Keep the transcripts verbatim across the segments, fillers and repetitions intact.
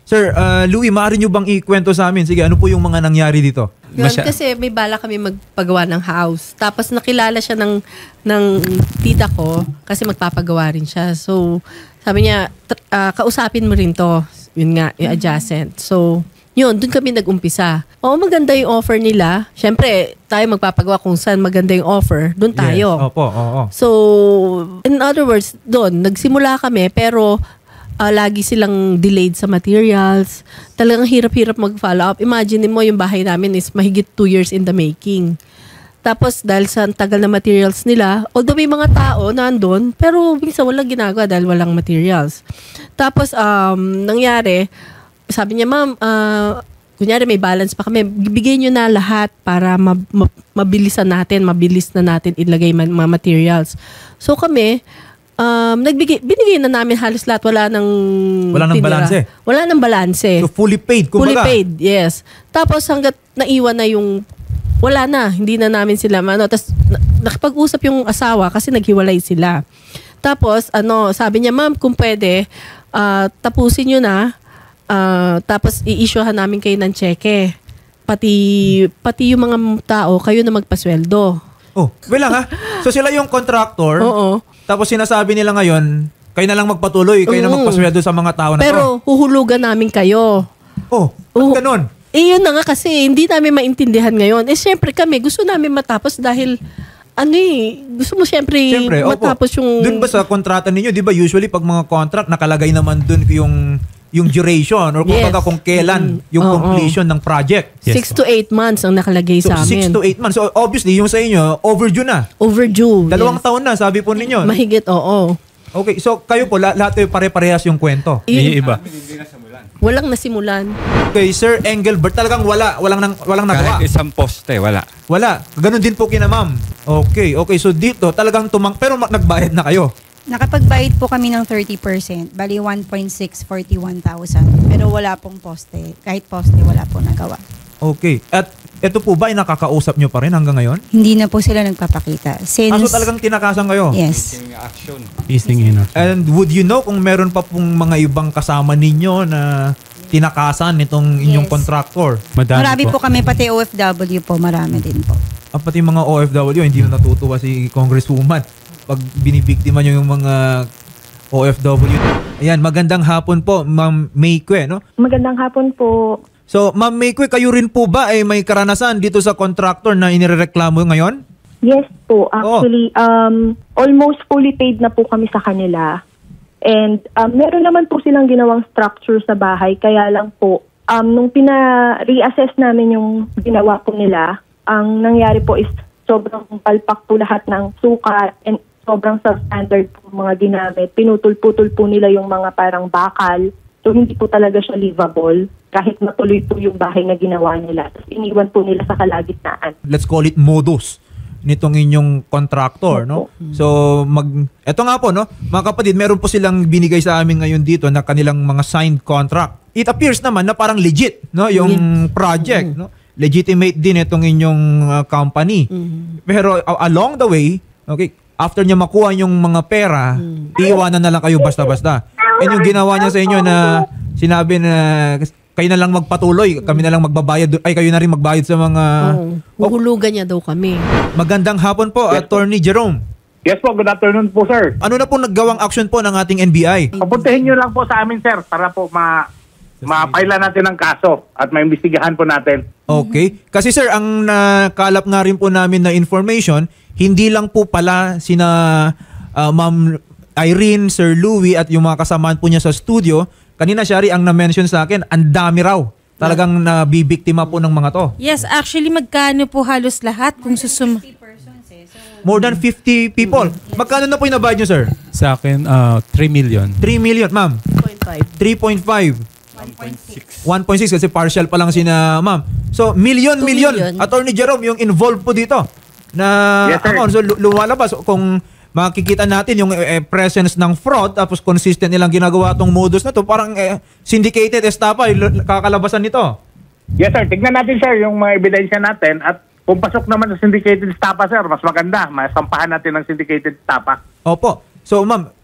Sir, uh, Louie, maaari nyo bang ikwento sa amin? Sige, ano po yung mga nangyari dito? Yun, kasi may bala kami magpagawa ng house. Tapos nakilala siya ng, ng tita ko kasi magpapagawa rin siya. So, sabi niya, uh, kausapin mo rin to. Yun nga, yung adjacent. So, yun, dun kami nag-umpisa. Oo, maganda yung offer nila. Siyempre, tayo magpapagawa kung saan maganda yung offer. Dun tayo. Yes, opo, oo. So, in other words, dun, nagsimula kami pero Uh, lagi silang delayed sa materials. Talagang hirap-hirap mag-follow up. Imagine mo yung bahay namin is mahigit two years in the making. Tapos dahil sa tagal na materials nila, although may mga tao nandun, pero minsan walang ginagawa dahil walang materials. Tapos um, nangyari, sabi niya, ma'am, uh, kunyari may balance pa kami, bigay nyo na lahat para ma- ma- mabilisan natin, mabilis na natin ilagay mga ma- materials. So kami, Um, nagbigay, binigay na namin halos lahat. Wala nang Wala nang tinira. balanse. Wala nang balanse. So fully paid, kumbaga. Fully paid, yes. Tapos hanggat naiwan na yung, wala na, hindi na namin sila, ano, tapos nakipag-usap yung asawa kasi naghiwalay sila. Tapos, ano, sabi niya, ma'am, kung pwede, uh, tapusin nyo na, uh, tapos i-issuehan namin kayo ng cheque. Pati, pati yung mga tao, kayo na magpasweldo. Oh, wala ha? So sila yung contractor. Oo. Tapos sinasabi nila ngayon, kayo na lang magpatuloy, kayo na magpasweldo sa mga tao na Pero, to. Pero huhulugan namin kayo. Oh, Uh, ba't ganun? Eh yun na nga kasi hindi namin maintindihan ngayon. Eh syempre kami gusto namin matapos dahil ano eh, gusto mo syempre, Siyempre, matapos opo. yung... Doon ba sa kontrata ninyo, di ba usually pag mga contract, nakalagay naman doon yung yung duration or kung Yes. baga kung kailan Mm. yung Oo. completion ng project. Six to eight months ang nakalagay So sa amin. six to eight months. So obviously, yung sa inyo, overdue na. Overdue. Dalawang yes. taon na, sabi po ninyo. Mahigit, oo. Okay, so kayo po, la- lahat kayo pare-parehas yung kwento. I- Iba. Walang nasimulan. Okay, Sir Engelbert, talagang wala, walang nang, walang nagawa. Kahit isang poste, wala. Wala. Ganun din po kina ma'am. Okay, okay. So dito, talagang tumang, pero ma- nagbayad na kayo. Nakapagbayad po kami ng thirty percent, bali one point six four one thousand. Pero wala pong poste. Kahit poste, wala po nagawa. Okay. At ito po ba ay nakakausap nyo pa rin hanggang ngayon? Hindi na po sila nagpapakita. Since, Ah, so talagang tinakasan kayo? yes. Action. Easing in action. And would you know kung meron pa pong mga ibang kasama ninyo na tinakasan itong inyong Yes. contractor? Madami, Marami po. po. kami, pati O F W po, marami din po. At pati mga O F W, hindi na natutuwa si Congresswoman pag binibiktima nyo yung mga O F W. Ayan, magandang hapon po, Ma'am Mayque, no? Magandang hapon po. So, Ma'am Mayque, kayo rin po ba ay may karanasan dito sa contractor na inireklamo ngayon? Yes po, actually, um, almost fully paid na po kami sa kanila. And um, meron naman po silang ginawang structure sa bahay, kaya lang po, um, nung pina-reassess namin yung ginawa po nila, ang nangyari po is sobrang palpak po lahat ng sukat and sobrang substandard po mga ginamit. Pinutol-putol po nila yung mga parang bakal. So, hindi po talaga siya livable kahit matuloy po yung bahay na ginawa nila. Tapos iniwan po nila sa kalagitnaan. Let's call it modus nitong inyong contractor, no? So, mag eto nga po, no? Mga kapatid, meron po silang binigay sa amin ngayon dito na kanilang mga signed contract. It appears naman na parang legit, no? Yung project, no? Legitimate din itong inyong uh, company. Pero uh, along the way, okay, after niya makuha yung mga pera, iiwanan na lang kayo basta-basta. And yung ginawa niya sa inyo na sinabi na kayo na lang magpatuloy, kami na lang magbabayad, ay kayo na rin magbayad sa mga... Oo. Huhulugan niya daw kami. Magandang hapon po, Attorney Jerome. Yes po, good afternoon po, sir. Ano na pong naggawang action po ng ating N B I? Papuntahin nyo lang po sa amin, sir, para po ma ma-file natin ang kaso at maimbestigahan po natin. Okay. Kasi sir, ang nakalap nga rin po namin na information, hindi lang po pala sina uh, Ma'am Irene, Sir Louie at yung mga kasamaan po niya sa studio. Kanina, Shari, ang na-mention sa akin, ang dami raw talagang nabibiktima po ng mga to. Yes, actually magkano po halos lahat kung susum... More than fifty people. Magkano na po yung nabayad nyo, sir? Sa akin, uh, three million. three million, ma'am. three point five. three point five. one point six. one point six kasi partial pa lang sina ma'am. So, million, Two million. million. Attorney Jerome, yung involved po dito na Yes, sir. amount. So, lu- lumalabas kung makikita natin yung eh, presence ng fraud tapos consistent nilang ginagawa tong modus na to, parang eh, syndicated estafa, yung kakalabasan nito. Yes, sir. Tignan natin, sir, yung mga ebidensya natin at kung pasok naman sa syndicated estafa, sir, mas maganda. Masampahan natin ng syndicated estafa. Opo. So, ma'am,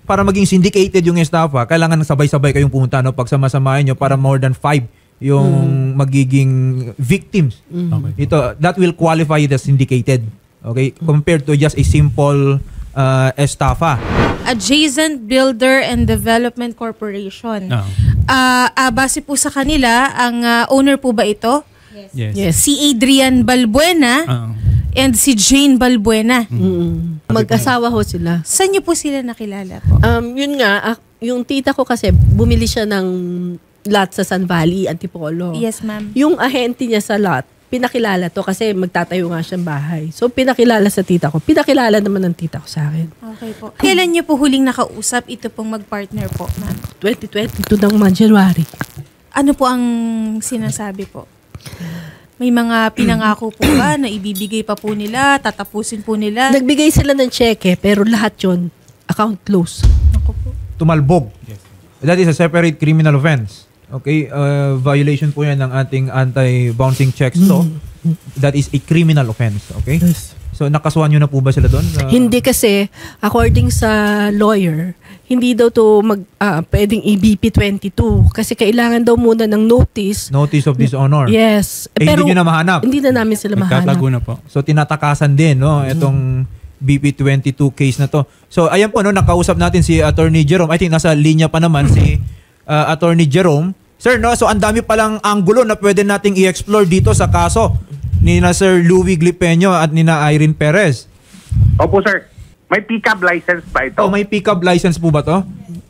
para maging syndicated yung estafa, kailangan sabay-sabay kayong pumunta, no? Pagsama-samahin nyo para more than five yung mm. magiging victims. Mm. Okay. Ito, that will qualify it as syndicated. Okay? Compared to just a simple uh, estafa. Adjacent Builder and Development Corporation. No. Ah, ah, base po sa kanila, ang ah, owner po ba ito? Yes. Yes. Si Adrian Balbuena Oo. and si Jane Balbuena. Mm. Mag-asawa ho sila. Saan niyo po sila nakilala po? Um, yun nga, ak- yung tita ko kasi, bumili siya ng lot sa San Valley, Antipolo. Yes, ma'am. Yung ahente niya sa lot, pinakilala to kasi magtatayo nga siyang bahay. So, pinakilala sa tita ko. Pinakilala naman ng tita ko sa akin. Okay po. Kailan niyo po huling nakausap ito pong mag-partner po, ma'am? twenty twenty-two ng mga January. Ano po ang sinasabi po? May mga pinangako po ba na ibibigay pa po nila, tatapusin po nila? Nagbigay sila ng cheque, pero lahat yon account close. Ako po. Tumalbog. That is a separate criminal offense. Okay? Uh, violation po yan ng ating anti-bouncing checks law. That is a criminal offense. Okay? So, nakasuhan nyo na po ba sila doon? Uh, Hindi kasi, according sa lawyer, hindi daw to mag, ah, pwedeng E B P twenty-two kasi kailangan daw muna ng notice. Notice of dishonor. Yes. Eh, hindi nyo na mahanap. Hindi na namin sila Nagtatago mahanap. na po. So, tinatakasan din, no? Itong B P twenty-two case na to. So, ayan po, no? Nakausap natin si Attorney Jerome. I think nasa linya pa naman si uh, Attorney Jerome. Sir, no? So, ang dami palang anggulo na pwede nating i-explore dito sa kaso ni na Sir Louie Glipeño at ni na Irene Perez. Opo, sir. May pick-up license ba ito? Oh, may pick-up license po ba to?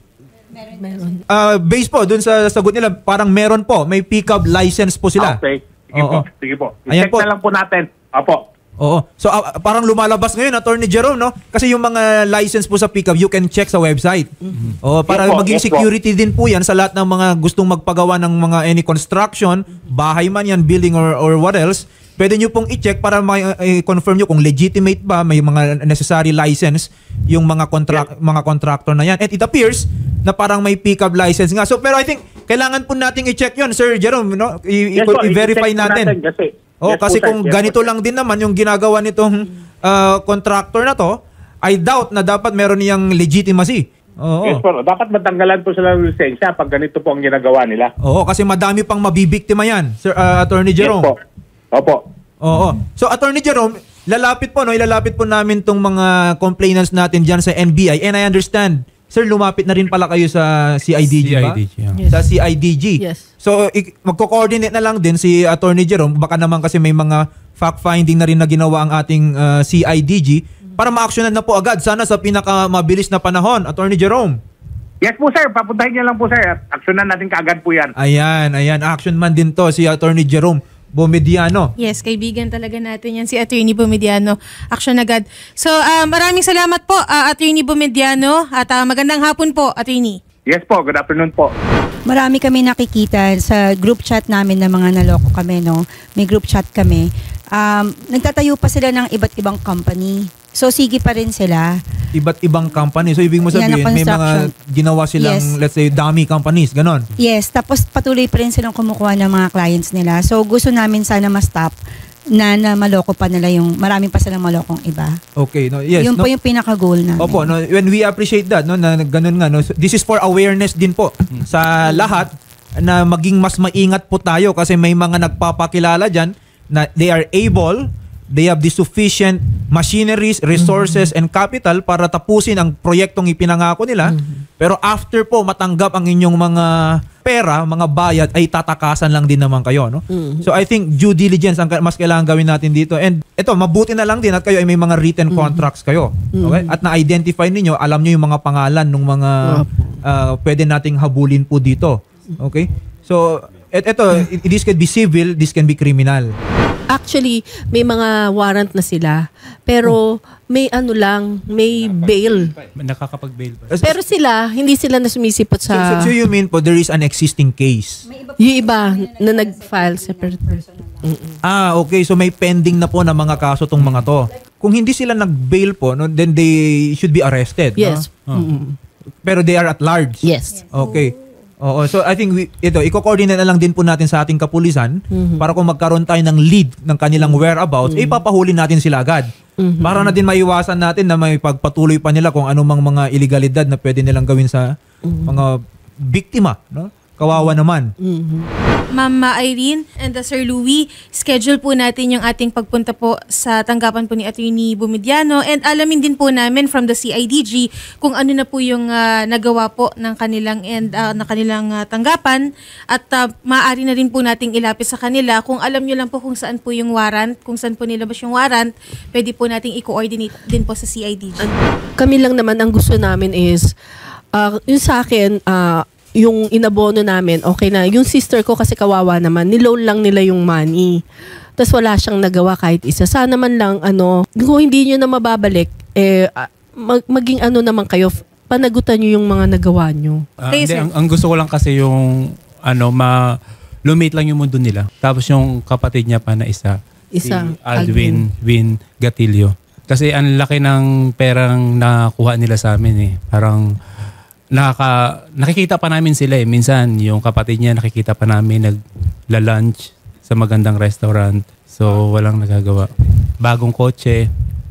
Meron. Uh, based po, dun sa sagot nila, parang meron po. May pick-up license po sila. Okay. Sige Oo. po. Sige po. Ayan I-check po. na lang po natin. Opo. Oo. So, uh, parang lumalabas ngayon, Attorney Jerome, no? Kasi yung mga license po sa pick-up, you can check sa website. Oo, para Yes po, maging yes po. security din po yan sa lahat ng mga gustong magpagawa ng mga any construction, bahay man yan, building or, or what else. Pwede nyo pong i-check para ma-confirm nyo kung legitimate ba, may mga necessary license yung mga contract mga contractor na yan. And it appears na parang may pick-up license nga. So, pero I think, kailangan po nating i-check yun, Sir Jerome, no? I- Yes po, i- i-verify i-check po natin. Kasi, Oh, yes po, kasi sir. kung Yes po, ganito sir. lang din naman yung ginagawa nitong uh, contractor na to, I doubt na dapat meron niyang legitimacy. Oo. Yes po. Dapat matanggalan po sila ng lisensya pag ganito po ang ginagawa nila. Oo, kasi madami pang mabibiktima yan, Sir uh, Attorney Jerome. Yes po. Opo. Oo. So, Attorney Jerome, lalapit po, no? Ilalapit po namin tong mga complainants natin dyan sa N B I. And I understand, Sir, lumapit na rin pala kayo sa C I D G ba? C I D G, yeah. Yes. Sa C I D G. Yes. So, ik- magko-coordinate na lang din si Attorney Jerome. Baka naman kasi may mga fact-finding na rin na ginawa ang ating uh, C I D G para ma-actionan na po agad. Sana sa pinakamabilis na panahon, Attorney Jerome. Yes po, sir. Papuntahin niyo lang po, sir. At aksyonan natin kaagad po yan. Ayan, ayan. Action man din to si Attorney Jerome Bomediano. Yes, kaibigan talaga natin yan, si Attorney Bomediano. Action agad. So, ah, maraming salamat po, ah, Attorney Bomediano. At ah, magandang hapon po, Attorney. Yes po. Good afternoon po. Marami kami nakikita sa group chat namin na mga naloko kami, no? May group chat kami. Um, nagtatayo pa sila ng iba't ibang company. So, sige pa rin sila. Iba't ibang company. So, ibig mo Yan, sabihin, na may mga construction. ginawa silang, Yes. let's say, dummy companies. Ganon. Yes, tapos patuloy pa rin silang kumukuha ng mga clients nila. So, gusto namin sana ma-stop na, na maloko pa nila yung, marami pa silang malokong iba. Okay. No, yes. Yun no? po yung pinaka-goal namin. Opo, no, when we appreciate that, no, na ganun nga, no, so this is for awareness din po sa lahat na maging mas maingat po tayo kasi may mga nagpapakilala dyan na they are able, they have the sufficient machineries, resources, and capital para tapusin ang proyektong ipinangako nila. Pero after po matanggap ang inyong mga pera, mga bayad, ay tatakasan lang din naman kayo. No? So I think due diligence ang ka- mas kailangan gawin natin dito. And ito, mabuti na lang din at kayo ay may mga written contracts kayo. Okay? At na-identify ninyo, alam nyo yung mga pangalan ng mga uh, pwede nating habulin po dito. Okay? So, et ito, it- this can be civil, this can be criminal. Actually, may mga warrant na sila. Pero may ano lang, may bail. Nakakapag-bail ba? Pero sila, hindi sila na sumisipot So, sa... so, so you mean po there is an existing case? yung iba na nag-file separate. Ah, okay. So may pending na po na mga kaso tong mga to. Kung hindi sila nag-bail po, no, then they should be arrested. Yes. No? Mm-mm. Pero they are at large. Yes. Okay. Oo, so I think we, ito, i-coordinate na lang din po natin sa ating kapulisan Mhm. para kung magkaroon tayo ng lead ng kanilang whereabouts, eh, ipapahuli natin sila agad. Mhm. Para na din maiwasan natin na may pagpatuloy pa nila kung anumang mga iligalidad na pwede nilang gawin sa mga biktima, no? Kawawa naman. Mhm. Ma'am Irene and uh, Sir Louie, schedule po natin yung ating pagpunta po sa tanggapan po ni Attorney Bumidiano and alamin din po namin from the C I D G kung ano na po yung uh, nagawa po ng kanilang and uh, ng kanilang uh, tanggapan at uh, maaari na rin po nating ilapit sa kanila kung alam nyo lang po kung saan po yung warrant, kung saan po nilabas yung warrant, pwede po nating i-coordinate din po sa C I D G. Kami lang naman ang gusto namin is, uh, yung sa akin, uh, yung inabono namin, okay na. Yung sister ko kasi kawawa naman, niloan lang nila yung money. Tapos wala siyang nagawa kahit isa. Sana man lang, ano, kung hindi nyo na mababalik, eh, ah, mag- maging ano naman kayo, panagutan nyo yung mga nagawa nyo. Ah, Kayo, hindi, sir. ang, ang gusto ko lang kasi yung ano ma lumate lang yung mundo nila. Tapos yung kapatid niya pa na isa, Isa, si Alvin Win Gatillo. Kasi ang laki ng perang nakuha nila sa amin eh. Parang nakaka, nakikita pa namin sila eh. Minsan yung kapatid niya nakikita pa namin nagla-lunch sa magandang restaurant. So walang nagagawa. Bagong kotse.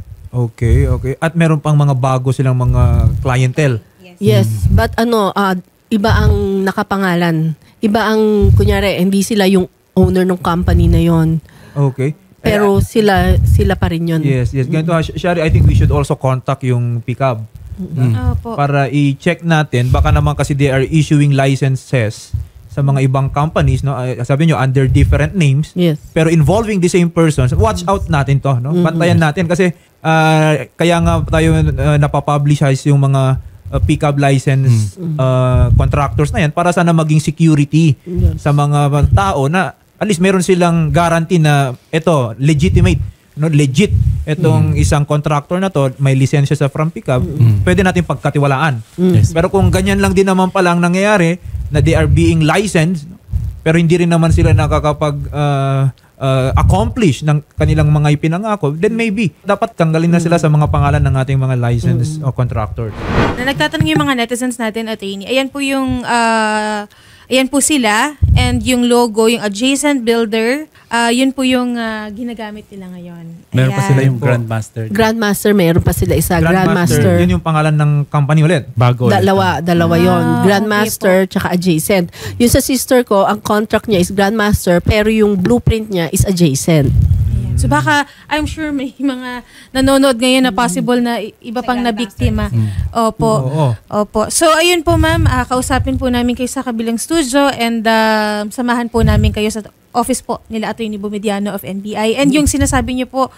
Okay, okay. At meron pang mga bago silang mga clientele. Yes, but ano, ah, iba ang nakapangalan. Iba ang, kunyari, hindi sila yung owner ng company na yon. Okay. Pero sila sila pa rin yun. Yes, yes. Ganito, ha, Shari, I think we should also contact yung pickup. Mm. Opo. Para i-check natin, baka naman kasi they are issuing licenses sa mga ibang companies, no? Uh, sabi nyo, under different names, Yes. pero involving the same persons. Watch out natin to, no? Mhm. Bantayan natin kasi uh, kaya nga tayo uh, napapublicize yung mga uh, pickup license uh, contractors na yan para sana maging security Yes. sa mga tao na at least meron silang guarantee na ito, legitimate, no, legit itong isang contractor na to, may lisensya sa from pickup, pwede natin pagkatiwalaan. Yes. Pero kung ganyan lang din naman pala ang nangyayari, na they are being licensed, pero hindi rin naman sila nakakapag uh, uh, accomplish ng kanilang mga ipinangako, then maybe dapat tanggalin na sila sa mga pangalan ng ating mga licensed uh, contractors. Na nagtatanong yung mga netizens natin, Attorney, ayan po yung ah, ayan po sila and yung logo, yung adjacent builder, ah, yun po yung ah, ginagamit nila ngayon. Meron pa Ayan. sila yung Po. Grandmaster. Grandmaster, meron pa sila isa. Grandmaster. Yun yung pangalan ng company ulit. Bago. ulit. Dalawa, dalawa Ah, yon. okay Grandmaster tsaka adjacent. Yung sa sister ko, ang contract niya is Grandmaster pero yung blueprint niya is adjacent. Ayan. So baka, I'm sure may mga nanonood ngayon na possible na i- iba pang nabiktima. Opo. Oo. Opo. So ayun po ma'am, ah, kausapin po namin kayo sa kabilang studio and ah, samahan po namin kayo sa office po nila Attorney Bumidiano of N B I. And yung sinasabi niyo po,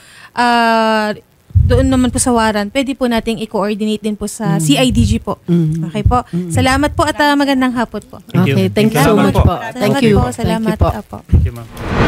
ah, doon naman po sa warrant, pwede po nating i-coordinate din po sa C I D G po. Okay po. Salamat po at ah, magandang hapon po. Thank you. Okay, thank you so Salamat much po. po. Thank Salamat you. po. Thank you Salamat po. Apo. Thank you, ma'am.